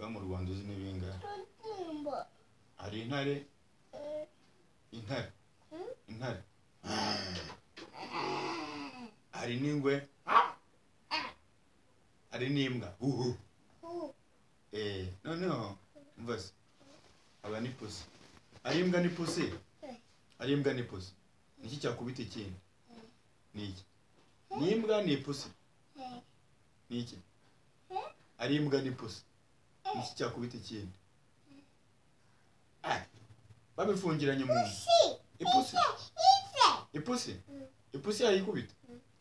mu Rwanda uzi n'ibinga ari intare hari n'ingwe hari n'imbwa noneho mvase aba ni pusi ari imbwa ni pusi ari imbwa ni pusi niki cyakubita ikindi niki ni imbwa ni pusi niki ari imbwa ni pusi niki cyakubita ikindi babifungiranye mu ipusi yayikubita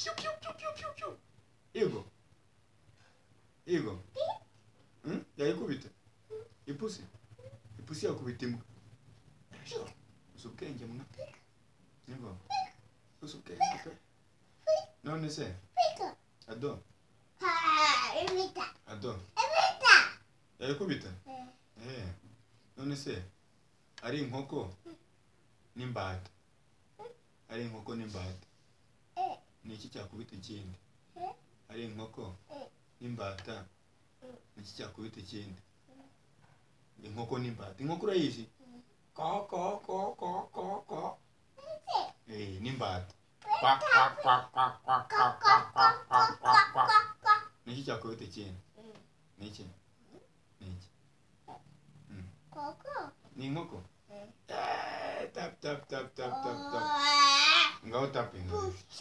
Igo yayikubita ipusi yakubita imbwa usubwenge muna nibo usubwenge none se ado yayikubita none se ari inkoko n'imbata niki cyakubita ikindi ari inkoko n'imbata niki cyakubita ikindi inkoko n'imbata inkoko urayizi ko n'imbata niki cyakubita ikindi niki ni inkoko tap ngaho tapinga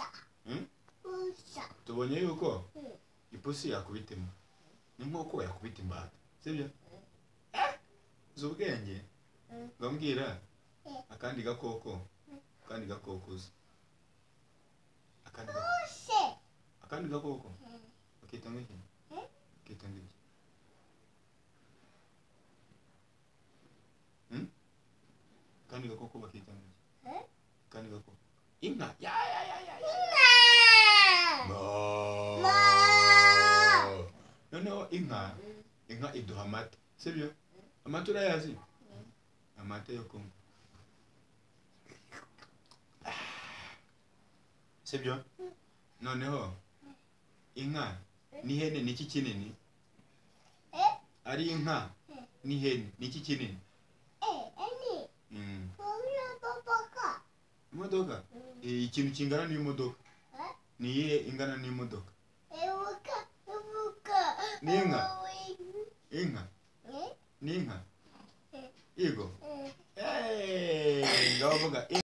tubonye yuko ipusi yakubita imbwa n'inkoko yakubita imbata sibyo zubwenge ngambwira akandi gakoko uzi akandi gakoko bakita ngiki kandi gakoko bakita ngiki kandi gakoko inka noneho inka iduha amata sibyo amata urayazi amata yo kunywa sibyo noneho inka n'ihene niki kinini ari inka n'ihene niki kinini imodoka ikintu kingana n'imodoka niye ingana n'imodoka inka n'inka Igo ngavuga